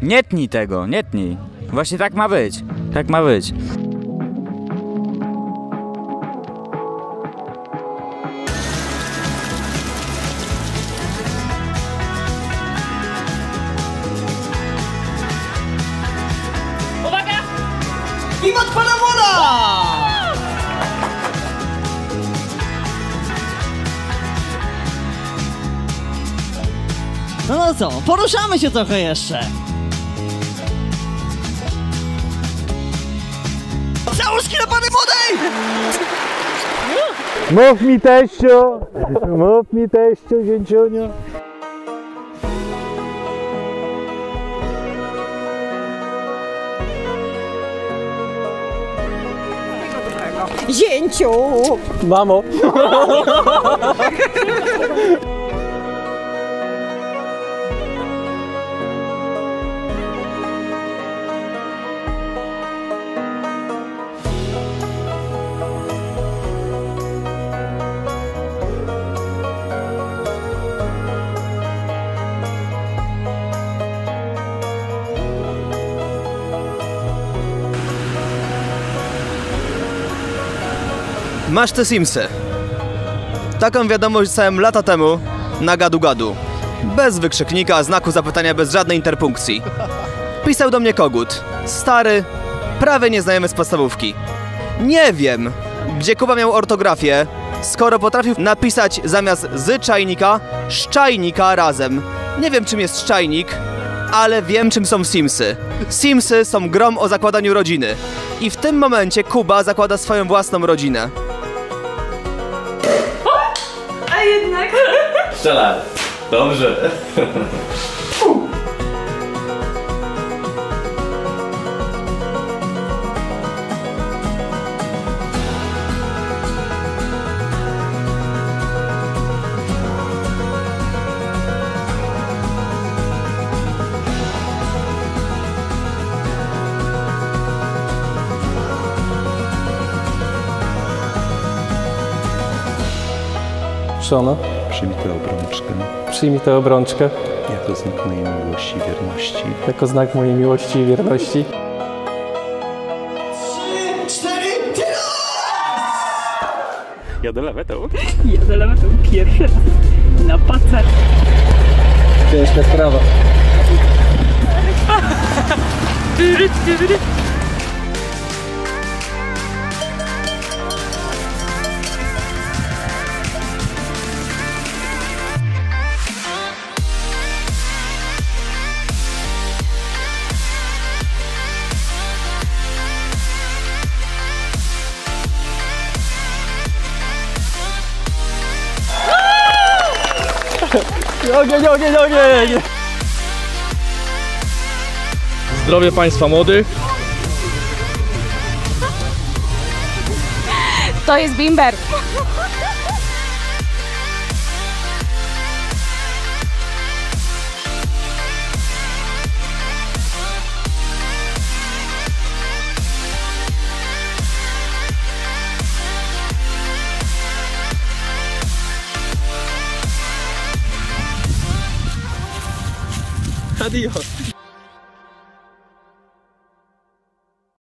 Nie tnij tego, nie tnij. Właśnie tak ma być. Tak ma być. Uwaga! I odpada woda! No co, poruszamy się trochę jeszcze. Załóżki na pany wodej! Mów mi teściu! Mów mi teściu, zięciuniu! Zięciu! Mamo! Masz te Simsy. Taką wiadomość dostałem lata temu na gadu-gadu. Bez wykrzyknika, znaku zapytania, bez żadnej interpunkcji. Pisał do mnie kogut. Stary, prawie nieznajomy z podstawówki. Nie wiem, gdzie Kuba miał ortografię, skoro potrafił napisać zamiast z czajnika, szczajnika razem. Nie wiem, czym jest szczajnik, ale wiem, czym są Simsy. Simsy są grą o zakładaniu rodziny. I w tym momencie Kuba zakłada swoją własną rodzinę. A jednak... Strzelaj. Dobrze. Żono, Przyjmij tę obrączkę przyjmij tę obrączkę jako znak mojej miłości i wierności. jako znak mojej miłości i wierności. 3, 4, Jadę lewetą. Jadę lewetą pierwszy raz na pacer. Ciężka sprawa. Ogień! Zdrowie Państwa młodych. To jest bimber. Adios.